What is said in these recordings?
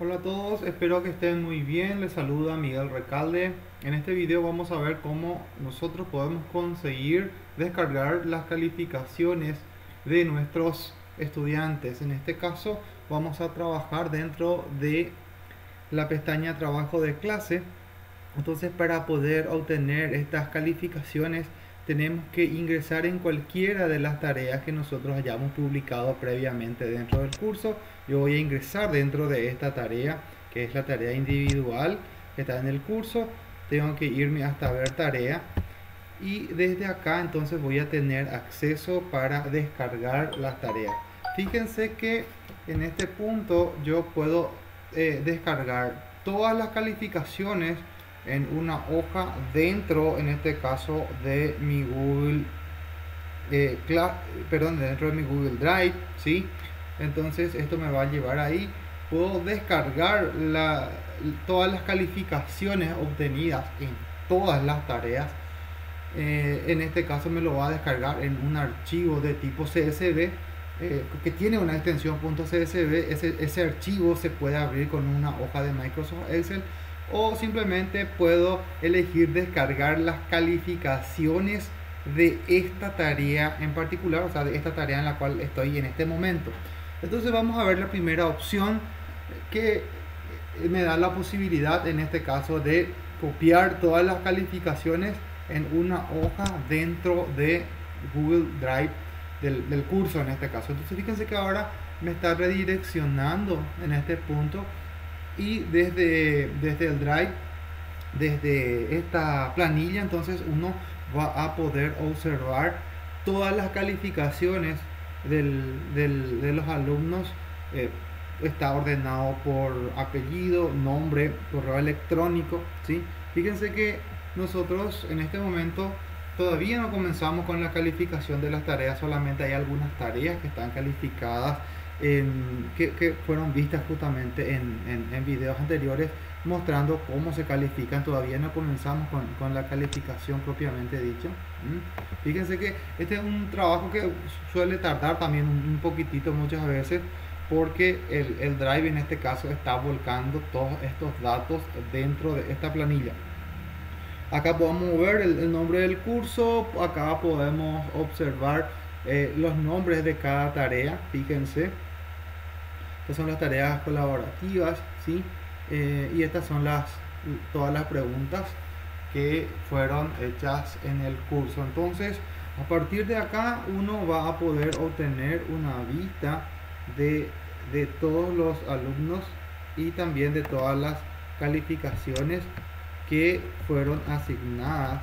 Hola a todos, espero que estén muy bien. Les saluda Miguel Recalde. En este video vamos a ver cómo nosotros podemos conseguir descargar las calificaciones de nuestros estudiantes. En este caso vamos a trabajar dentro de la pestaña Trabajo de clase. Entonces, para poder obtener estas calificaciones tenemos que ingresar en cualquiera de las tareas que nosotros hayamos publicado previamente dentro del curso. Yo voy a ingresar dentro de esta tarea, que es la tarea individual que está en el curso. Tengo que irme hasta ver tarea y desde acá entonces voy a tener acceso para descargar las tareas. Fíjense que en este punto yo puedo descargar todas las calificaciones en una hoja dentro, en este caso, de mi Google dentro de mi Google Drive, ¿sí? Entonces esto me va a llevar ahí. Puedo descargar todas las calificaciones obtenidas en todas las tareas. En este caso me lo va a descargar en un archivo de tipo CSV, que tiene una extensión .csv. Ese archivo se puede abrir con una hoja de Microsoft Excel, o simplemente puedo elegir descargar las calificaciones de esta tarea en particular, o sea, de esta tarea en la cual estoy en este momento. Entonces vamos a ver la primera opción, que me da la posibilidad en este caso de copiar todas las calificaciones en una hoja dentro de Google Drive del curso en este caso. Entonces fíjense que ahora me está redireccionando en este punto, y desde el Drive, desde esta planilla, entonces uno va a poder observar todas las calificaciones de los alumnos. Está ordenado por apellido, nombre, correo electrónico, ¿sí? Fíjense que nosotros en este momento todavía no comenzamos con la calificación de las tareas. Solamente hay algunas tareas que están calificadas, que fueron vistas justamente en videos anteriores mostrando cómo se califican. Todavía no comenzamos con la calificación propiamente dicho. Fíjense que este es un trabajo que suele tardar también un poquitito muchas veces, porque el Drive en este caso está volcando todos estos datos dentro de esta planilla. Acá podemos ver el nombre del curso. Acá podemos observar los nombres de cada tarea. Fíjense, estas son las tareas colaborativas, ¿sí? Y estas son todas las preguntas que fueron hechas en el curso. Entonces, a partir de acá uno va a poder obtener una vista de todos los alumnos y también de todas las calificaciones que fueron asignadas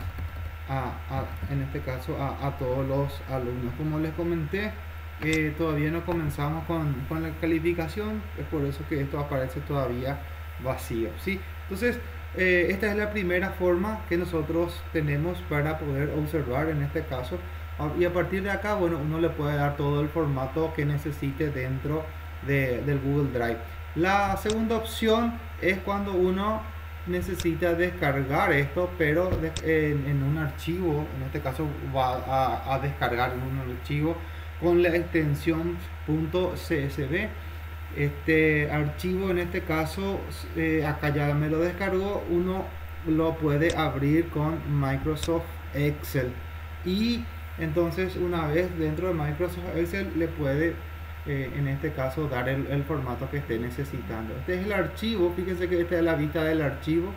en este caso a todos los alumnos. Como les comenté, todavía no comenzamos con la calificación, es por eso que esto aparece todavía vacío, ¿sí? Entonces esta es la primera forma que nosotros tenemos para poder observar en este caso, y a partir de acá, bueno, uno le puede dar todo el formato que necesite dentro del Google Drive. La segunda opción es cuando uno necesita descargar esto, pero en un archivo. En este caso va a descargar en un archivo con la extensión .csv. Este archivo, en este caso, acá ya me lo descargó. Uno lo puede abrir con Microsoft Excel, y entonces una vez dentro de Microsoft Excel le puede en este caso dar el formato que esté necesitando. Este es el archivo. Fíjense que esta es la vista del archivo.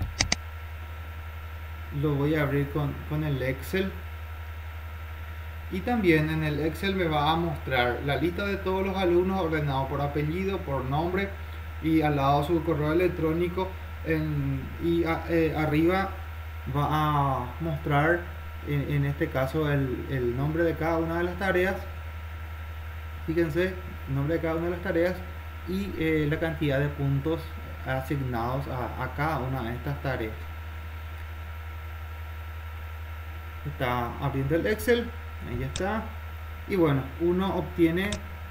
Lo voy a abrir con el Excel, y también en el Excel me va a mostrar la lista de todos los alumnos ordenado por apellido, por nombre, y al lado su correo electrónico, arriba va a mostrar en este caso el nombre de cada una de las tareas. Fíjense, el nombre de cada una de las tareas y la cantidad de puntos asignados a cada una de estas tareas. Está abriendo el Excel, ahí está, y bueno, uno obtiene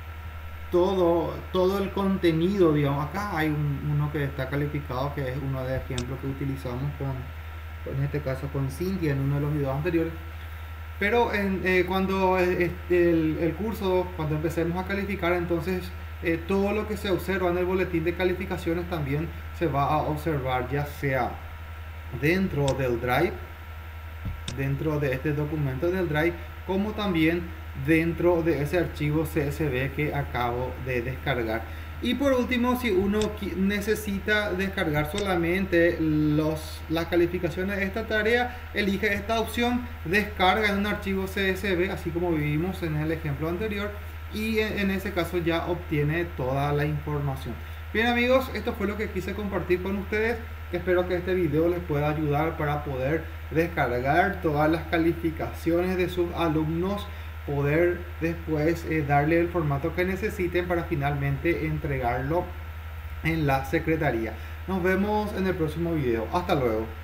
todo el contenido, digamos. Acá hay uno que está calificado, que es uno de ejemplos que utilizamos en este caso con Cintia en uno de los videos anteriores. Pero cuando el curso, cuando empecemos a calificar, entonces todo lo que se observa en el boletín de calificaciones también se va a observar, ya sea dentro del Drive, dentro de este documento del Drive, como también dentro de ese archivo CSV que acabo de descargar. Y por último, si uno necesita descargar solamente las calificaciones de esta tarea, elige esta opción, descarga en un archivo CSV, así como vimos en el ejemplo anterior, y en ese caso ya obtiene toda la información. Bien amigos, esto fue lo que quise compartir con ustedes. Espero que este video les pueda ayudar para poder descargar todas las calificaciones de sus alumnos, poder después darle el formato que necesiten para finalmente entregarlo en la secretaría. Nos vemos en el próximo video. Hasta luego.